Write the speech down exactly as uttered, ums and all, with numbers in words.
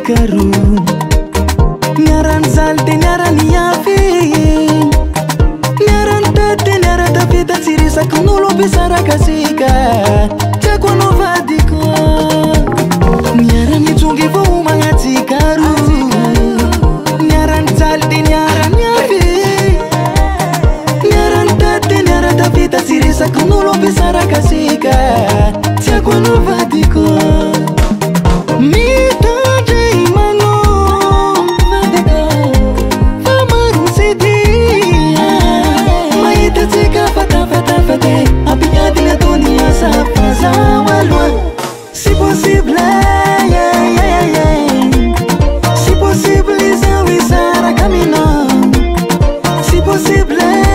karu nyaran zalte nyaran yafi nyaran tate nyaran tapita sirisa kunulo bisara kasika chako no vadiko nyaran itungi vo mangati karu nyaran zalte nyaran yafi nyaran tate nyaran tapita sirisa kunulo bisara kasika chako no vadiko Si possible, yeah, yeah, yeah. Si possible, ça oui, ça camino. Si possible.